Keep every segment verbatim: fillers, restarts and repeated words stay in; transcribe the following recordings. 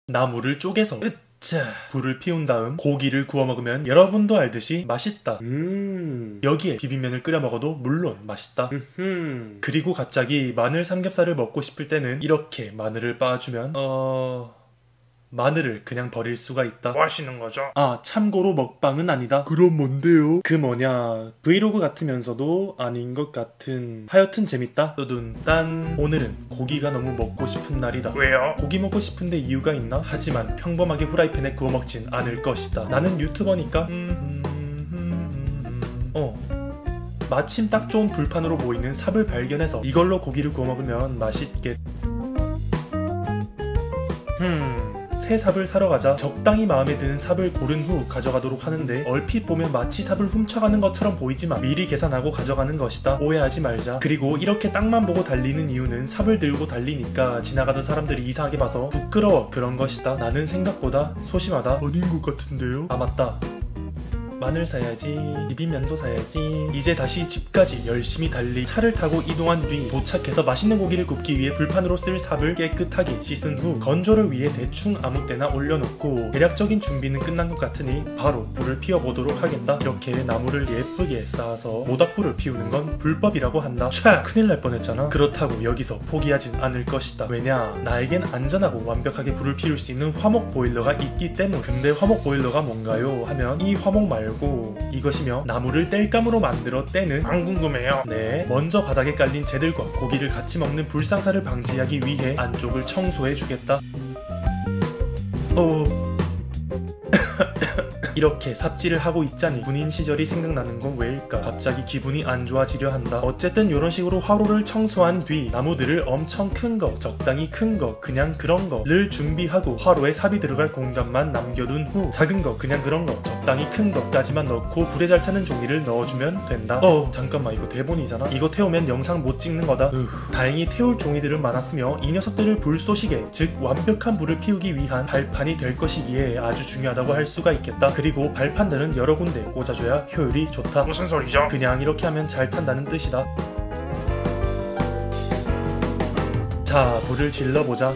나무를 쪼개서 으짜 불을 피운 다음 고기를 구워 먹으면 여러분도 알듯이 맛있다. 음 여기에 비빔면을 끓여 먹어도 물론 맛있다. 음흠. 그리고 갑자기 마늘 삼겹살을 먹고 싶을 때는 이렇게 마늘을 빻아주면 어... 마늘을 그냥 버릴 수가 있다. 뭐 하시는 거죠? 아 참고로 먹방은 아니다. 그럼 뭔데요? 그 뭐냐 브이로그 같으면서도 아닌 것 같은 하여튼 재밌다. 또둔딴 오늘은 고기가 너무 먹고 싶은 날이다. 왜요? 고기 먹고 싶은데 이유가 있나? 하지만 평범하게 후라이팬에 구워 먹진 않을 것이다. 나는 유튜버니까 음, 음, 음, 음. 어 마침 딱 좋은 불판으로 보이는 삽을 발견해서 이걸로 고기를 구워 먹으면 맛있겠... 음... 새 삽을 사러 가자 적당히 마음에 드는 삽을 고른 후 가져가도록 하는데 얼핏 보면 마치 삽을 훔쳐가는 것처럼 보이지만 미리 계산하고 가져가는 것이다. 오해하지 말자. 그리고 이렇게 땅만 보고 달리는 이유는 삽을 들고 달리니까 지나가던 사람들이 이상하게 봐서 부끄러워 그런 것이다. 나는 생각보다 소심하다. 아닌 것 같은데요? 아 맞다. 마늘 사야지, 비빔면도 사야지. 이제 다시 집까지 열심히 달리 차를 타고 이동한 뒤 도착해서 맛있는 고기를 굽기 위해 불판으로 쓸 삽을 깨끗하게 씻은 후 건조를 위해 대충 아무 때나 올려놓고 대략적인 준비는 끝난 것 같으니 바로 불을 피워보도록 하겠다. 이렇게 나무를 예쁘게 쌓아서 모닥불을 피우는 건 불법이라고 한다. 촤! 큰일 날 뻔했잖아. 그렇다고 여기서 포기하진 않을 것이다. 왜냐? 나에겐 안전하고 완벽하게 불을 피울 수 있는 화목 보일러가 있기 때문. 근데 화목 보일러가 뭔가요? 하면 이 화목 말고 이것이며 나무를 땔감으로 만들어 떼는 안 궁금해요. 네 먼저 바닥에 깔린 재들과 고기를 같이 먹는 불상사를 방지하기 위해 안쪽을 청소해 주겠다. 어... 이렇게 삽질을 하고 있자니 군인 시절이 생각나는 건 왜일까? 갑자기 기분이 안 좋아지려 한다. 어쨌든 이런 식으로 화로를 청소한 뒤 나무들을 엄청 큰 거, 적당히 큰 거, 그냥 그런 거를 준비하고 화로에 삽이 들어갈 공간만 남겨둔 후 작은 거, 그냥 그런 거, 적당히 큰 거까지만 넣고 불에 잘 타는 종이를 넣어주면 된다. 어 잠깐만 이거 대본이잖아? 이거 태우면 영상 못 찍는 거다. 으, 다행히 태울 종이들은 많았으며 이 녀석들을 불쏘시개, 즉 완벽한 불을 피우기 위한 발판이 될 것이기에 아주 중요하다고 할 수가 있겠다. 그리고 발판들은 여러 군데 꽂아줘야 효율이 좋다. 무슨 소리죠? 그냥 이렇게 하면 잘 탄다는 뜻이다. 자, 불을 질러보자.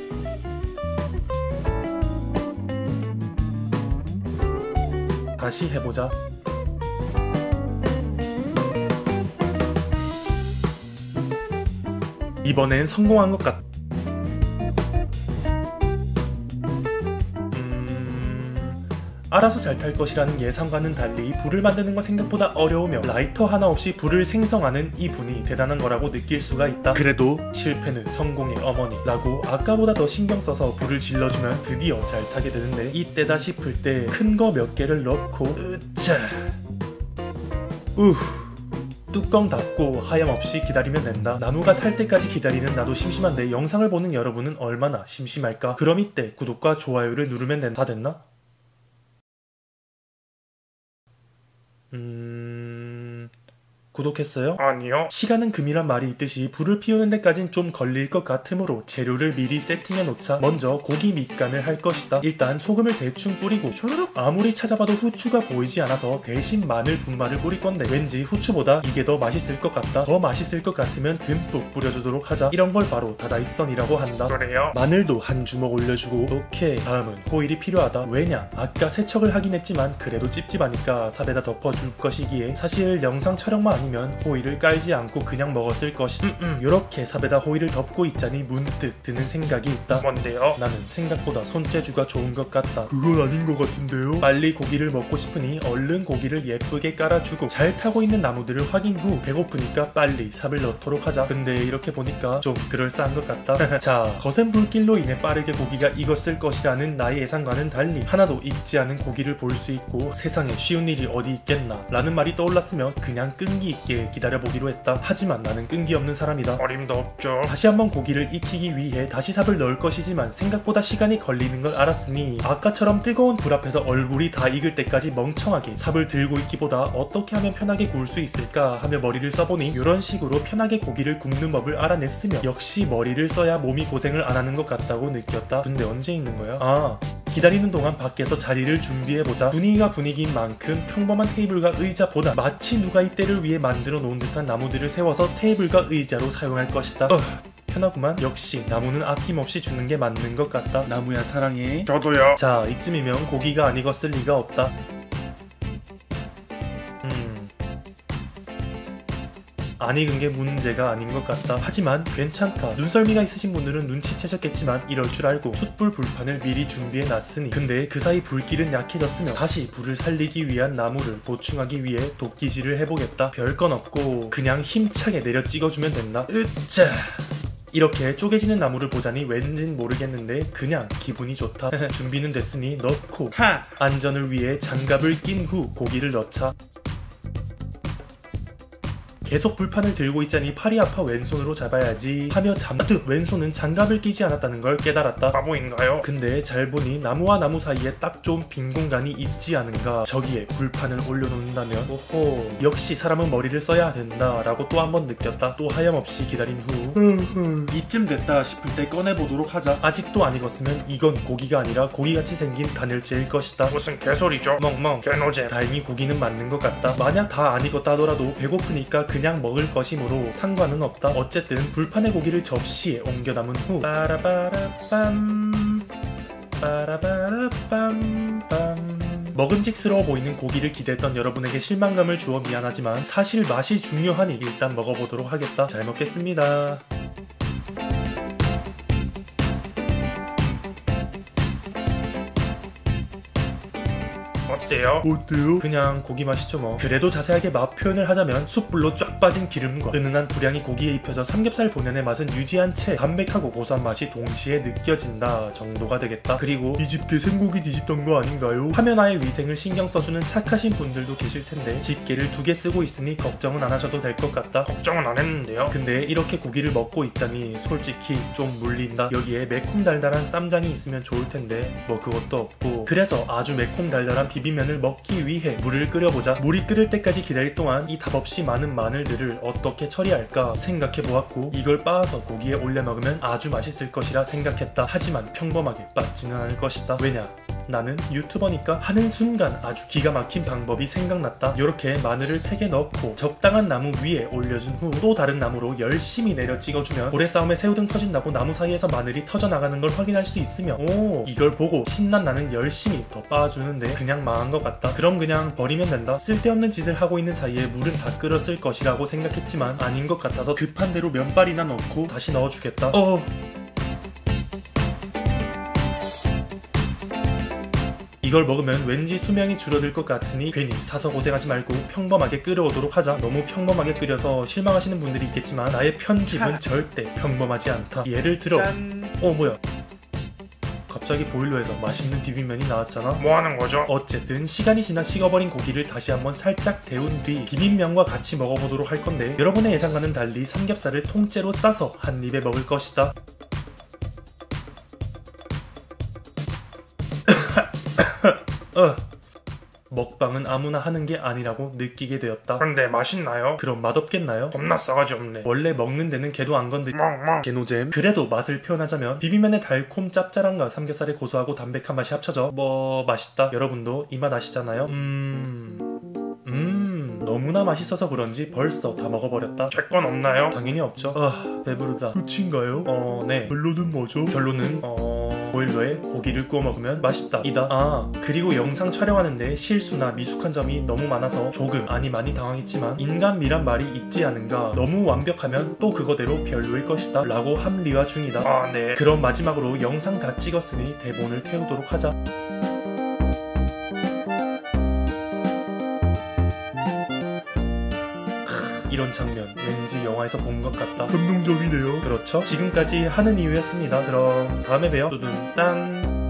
다시 해보자. 이번엔 성공한 것 같다. 알아서 잘 탈 것이라는 예상과는 달리 불을 만드는 건 생각보다 어려우며 라이터 하나 없이 불을 생성하는 이 분이 대단한 거라고 느낄 수가 있다. 그래도 실패는 성공의 어머니라고 아까보다 더 신경 써서 불을 질러주면 드디어 잘 타게 되는데 이때다 싶을 때 큰 거 몇 개를 넣고 으짜 우 뚜껑 닫고 하염없이 기다리면 된다. 나무가 탈 때까지 기다리는 나도 심심한데 영상을 보는 여러분은 얼마나 심심할까? 그럼 이때 구독과 좋아요를 누르면 된다. 다 됐나? 음... 구독했어요? 아니요. 시간은 금이란 말이 있듯이 불을 피우는 데까진 좀 걸릴 것 같으므로 재료를 미리 세팅해 놓자. 먼저 고기 밑간을 할 것이다. 일단 소금을 대충 뿌리고 촤르륵. 아무리 찾아봐도 후추가 보이지 않아서 대신 마늘 분말을 뿌릴 건데 왠지 후추보다 이게 더 맛있을 것 같다. 더 맛있을 것 같으면 듬뿍 뿌려주도록 하자. 이런 걸 바로 다다익선이라고 한다. 그래요? 마늘도 한 주먹 올려주고 오케이. 다음은 호일이 필요하다. 왜냐? 아까 세척을 하긴 했지만 그래도 찝찝하니까 삽에다 덮어줄 것이기에 사실 영상 촬영만 아니면 호일을 깔지 않고 그냥 먹었을 것이다. 음, 음. 요렇게 삽에다 호일을 덮고 있자니 문득 드는 생각이 있다. 뭔데요? 나는 생각보다 손재주가 좋은 것 같다. 그건 아닌 것 같은데요? 빨리 고기를 먹고 싶으니 얼른 고기를 예쁘게 깔아주고 잘 타고 있는 나무들을 확인 후 배고프니까 빨리 삽을 넣도록 하자. 근데 이렇게 보니까 좀 그럴싸한 것 같다. 자, 거센 불길로 인해 빠르게 고기가 익었을 것이라는 나의 예상과는 달리 하나도 익지 않은 고기를 볼 수 있고 세상에 쉬운 일이 어디 있겠나 라는 말이 떠올랐으면 그냥 끈기 있게 기다려보기로 했다. 하지만 나는 끈기 없는 사람이다. 어림도 없죠. 다시 한번 고기를 익히기 위해 다시 삽을 넣을 것이지만 생각보다 시간이 걸리는 걸 알았으니 아까처럼 뜨거운 불 앞에서 얼굴이 다 익을 때까지 멍청하게 삽을 들고 있기보다 어떻게 하면 편하게 구울 수 있을까 하며 머리를 써보니 이런 식으로 편하게 고기를 굽는 법을 알아냈으며 역시 머리를 써야 몸이 고생을 안 하는 것 같다고 느꼈다. 근데 언제 익는 거야? 아, 기다리는 동안 밖에서 자리를 준비해보자. 분위기가 분위기인 만큼 평범한 테이블과 의자보다 마치 누가 이때를 위해 만들어 놓은 듯한 나무들을 세워서 테이블과 의자로 사용할 것이다. 어, 편하구만. 역시 나무는 아낌없이 주는 게 맞는 것 같다. 나무야 사랑해. 저도요. 자, 이쯤이면 고기가 안 익었을 리가 없다. 음... 안 익은 게 문제가 아닌 것 같다. 하지만 괜찮다. 눈썰미가 있으신 분들은 눈치채셨겠지만 이럴 줄 알고 숯불 불판을 미리 준비해 놨으니. 근데 그 사이 불길은 약해졌으며 다시 불을 살리기 위한 나무를 보충하기 위해 도끼질을 해보겠다. 별건 없고 그냥 힘차게 내려 찍어주면 된다. 으짜. 이렇게 쪼개지는 나무를 보자니 왠진 모르겠는데 그냥 기분이 좋다. 준비는 됐으니 넣고 하! 안전을 위해 장갑을 낀 후 고기를 넣자. 계속 불판을 들고 있자니 팔이 아파 왼손으로 잡아야지 하며 잠듯 왼손은 장갑을 끼지 않았다는 걸 깨달았다. 바보인가요? 근데 잘 보니 나무와 나무 사이에 딱 좋은 빈 공간이 있지 않은가. 저기에 불판을 올려놓는다면 오호, 역시 사람은 머리를 써야 된다 라고 또 한 번 느꼈다. 또 하염없이 기다린 후 이쯤 됐다 싶을 때 꺼내보도록 하자. 아직도 안 익었으면 이건 고기가 아니라 고기같이 생긴 단열재일 것이다. 무슨 개소리죠? 멍멍. 개노잼. 다행히 고기는 맞는 것 같다. 만약 다 안 익었다 하더라도 배고프니까 그냥 먹을 것이므로 상관은 없다. 어쨌든 불판의 고기를 접시에 옮겨 담은 후 빠라바라빰 빠라바라빰빰. 먹음직스러워 보이는 고기를 기대했던 여러분에게 실망감을 주어 미안하지만 사실 맛이 중요하니 일단 먹어보도록 하겠다. 잘 먹겠습니다. 어때요? 어때요? 그냥 고기 맛이죠 뭐. 그래도 자세하게 맛 표현을 하자면 숯불로 쫙 빠진 기름과 은은한 불향이 고기에 입혀져 삼겹살 본연의 맛은 유지한 채 담백하고 고소한 맛이 동시에 느껴진다 정도가 되겠다. 그리고 뒤집게 생고기 뒤집던 거 아닌가요? 화면화의 위생을 신경 써주는 착하신 분들도 계실 텐데 집게를 두 개 쓰고 있으니 걱정은 안 하셔도 될 것 같다. 걱정은 안 했는데요. 근데 이렇게 고기를 먹고 있자니 솔직히 좀 물린다. 여기에 매콤달달한 쌈장이 있으면 좋을 텐데 뭐 그것도 없고. 그래서 아주 매콤달달한 비빔면을 먹기 위해 물을 끓여보자. 물이 끓을 때까지 기다릴 동안 이 답없이 많은 마늘들을 어떻게 처리할까 생각해보았고 이걸 빻아서 고기에 올려 먹으면 아주 맛있을 것이라 생각했다. 하지만 평범하게 빻지는 않을 것이다. 왜냐? 나는 유튜버니까. 하는 순간 아주 기가 막힌 방법이 생각났다. 요렇게 마늘을 팩에 넣고 적당한 나무 위에 올려준 후 또 다른 나무로 열심히 내려 찍어주면 고래싸움에 새우등 터진다고 나무 사이에서 마늘이 터져나가는 걸 확인할 수 있으며 오, 이걸 보고 신난 나는 열심히 더 빻아주는데 그냥 망한 것 같다. 그럼 그냥 버리면 된다. 쓸데없는 짓을 하고 있는 사이에 물은 다 끓었을 것이라고 생각했지만 아닌 것 같아서 급한 대로 면발이나 넣고 다시 넣어주겠다. 어... 이걸 먹으면 왠지 수명이 줄어들 것 같으니 괜히 사서 고생하지 말고 평범하게 끓여오도록 하자. 너무 평범하게 끓여서 실망하시는 분들이 있겠지만 나의 편집은 절대 평범하지 않다. 예를 들어 짠. 어 뭐야, 갑자기 보일러에서 맛있는 비빔면이 나왔잖아. 뭐하는 거죠? 어쨌든 시간이 지나 식어버린 고기를 다시 한번 살짝 데운 뒤 비빔면과 같이 먹어보도록 할 건데 여러분의 예상과는 달리 삼겹살을 통째로 싸서 한 입에 먹을 것이다. 어. 먹방은 아무나 하는 게 아니라고 느끼게 되었다. 근데 맛있나요? 그럼 맛없겠나요? 겁나 싸가지 없네. 원래 먹는 데는 개도 안 건드... 멍멍. 개노잼. 그래도 맛을 표현하자면 비빔면의 달콤 짭짤함과 삼겹살의 고소하고 담백한 맛이 합쳐져 뭐 맛있다. 여러분도 이 맛 아시잖아요? 음... 음... 너무나 맛있어서 그런지 벌써 다 먹어버렸다. 제 건 없나요? 당연히 없죠. 아... 배부르다. 끝인가요? 어... 네. 결론은 뭐죠? 결론은 어... 보일러에 고기를 구워 먹으면 맛있다 이다. 아 그리고 영상 촬영하는데 실수나 미숙한 점이 너무 많아서 조금 아니 많이 당황했지만 인간미란 말이 있지 않은가. 너무 완벽하면 또 그거대로 별로일 것이다 라고 합리화 중이다. 아 네. 그럼 마지막으로 영상 다 찍었으니 대본을 태우도록 하자. 이런 장면 왠지 영화에서 본 것 같다. 감동적이네요. 그렇죠? 지금까지 하는 이유였습니다. 그럼 다음에 봬요. 두둔 딴.